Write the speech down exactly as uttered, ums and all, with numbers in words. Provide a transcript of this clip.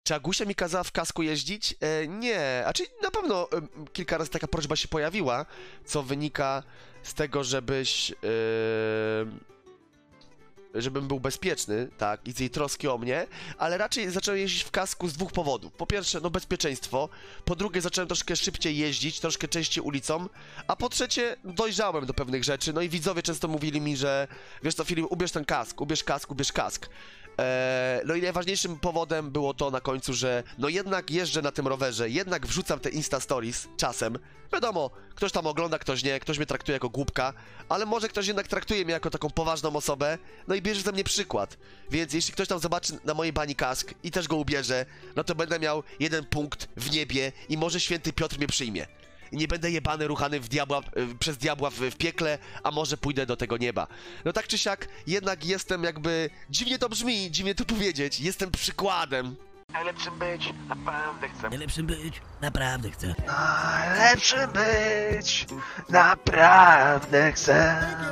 Czy Agusia mi kazała w kasku jeździć? E, nie, a czy na pewno e, kilka razy taka prośba się pojawiła, co wynika z tego, żebyś... E, żebym był bezpieczny, tak, i z jej troski o mnie, ale raczej zacząłem jeździć w kasku z dwóch powodów. Po pierwsze, no bezpieczeństwo, po drugie zacząłem troszkę szybciej jeździć, troszkę częściej ulicą, a po trzecie dojrzałem do pewnych rzeczy, no i widzowie często mówili mi, że wiesz co, Filip, ubierz ten kask, ubierz kask, ubierz kask. Eee, no i najważniejszym powodem było to na końcu, że no jednak jeżdżę na tym rowerze, jednak wrzucam te Insta Stories czasem. Wiadomo, ktoś tam ogląda, ktoś nie, ktoś mnie traktuje jako głupka, ale może ktoś jednak traktuje mnie jako taką poważną osobę, no i bierze ze mnie przykład. Więc jeśli ktoś tam zobaczy na mojej bani kask i też go ubierze, no to będę miał jeden punkt w niebie i może święty Piotr mnie przyjmie. I nie będę jebany, ruchany w diabła, przez diabła w, w piekle, a może pójdę do tego nieba. No tak czy siak, jednak jestem jakby... Dziwnie to brzmi, dziwnie to powiedzieć, jestem przykładem. Najlepszym być, naprawdę chcę. Najlepszym być, naprawdę chcę. Najlepszym być, naprawdę chcę.